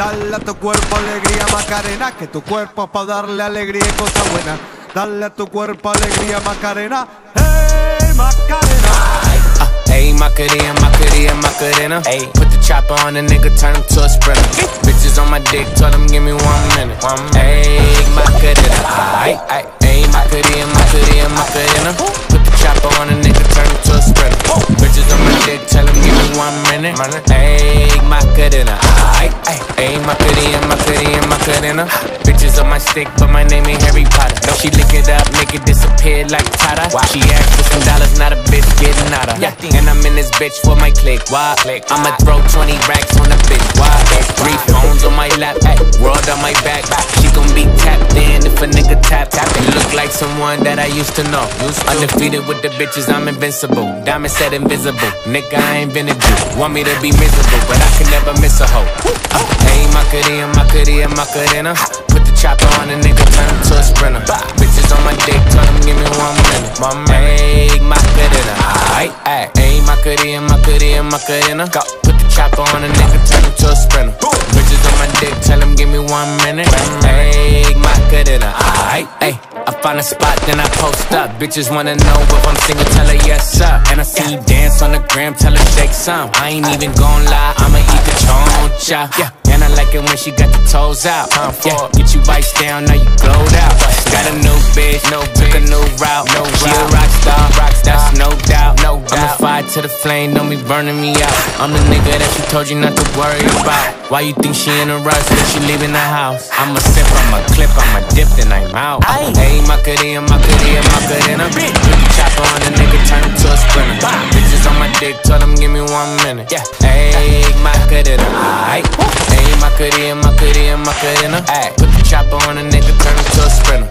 Dale a tu cuerpo alegría Macarena, que tu cuerpo es pa' darle alegría y cosas buenas. Dale a tu cuerpo alegría Macarena, hey Macarena. Ayy, Macarena, Macarena, Macarena. Ayy, put the chopper on the nigga, turn him to a sprinter. Bitches on my dick, told him give me 1 minute. Ayy, Macarena. Ayy, Macarena, Macarena, Macarena. Put the chopper on the nigga, turn him to a sprinter. Bitches on my dick, tell him give me 1 minute. Ayy, Macarena. Ayy, Macarena, Macarena, Macarena. Bitches on my stick, but my name ain't Harry Potter. She lick it up, make it disappear like Tata. She asked for some dollars, not a bitch getting out of. And I'm in this bitch for my click. Why? I'ma throw 20 racks on the bitch. Why? 3 phones on my lap, world on my back. She gon' be tapped in if a nigga tap. It look like someone that I used to know. Undefeated with the bitches, I'm invincible. Diamond said invisible. Nigga, I ain't been a Jew. Want me to be miserable, but I can never miss a hoe. Ayy, Macarena, Macarena, Macarena. Put the chopper on the nigga, turn him to a sprinter. Bitches on my dick, tell him give me 1 minute. Ayy, Macarena. Ayy, Macarena, Macarena, Macarena. Put the chopper on the nigga, turn him to a sprinter. Bitches on my dick, tell him give me 1 minute. Ayy, Macarena. Ayy, I find a spot, then I post up. Bitches wanna know if I'm single, tell her yes sir. And I see you dance on the gram, tell her shake some. I ain't even gon' lie, I'ma eat the choncha. And I like it when she got the toes out. Get you vice down, now you glowed out. Got a new bitch, took a new route. She a rock star, that's no doubt. I'm a fire to the flame, don't be burning me out. I'm the nigga that she told you not to worry about. Why you think she in a rush when she leaving the house? I'ma sip, I'ma clip, I'ma dip, then I'm out. Ayy, Macarena, Macarena, Macarena. Put the chopper on the nigga, turn him to a sprinter. Bitches on my dick, tell them give me 1 minute. Ayy, Macarena. Ayy, Macarena, Macarena, Macarena. Put the chopper on the nigga, turn him to a sprinter.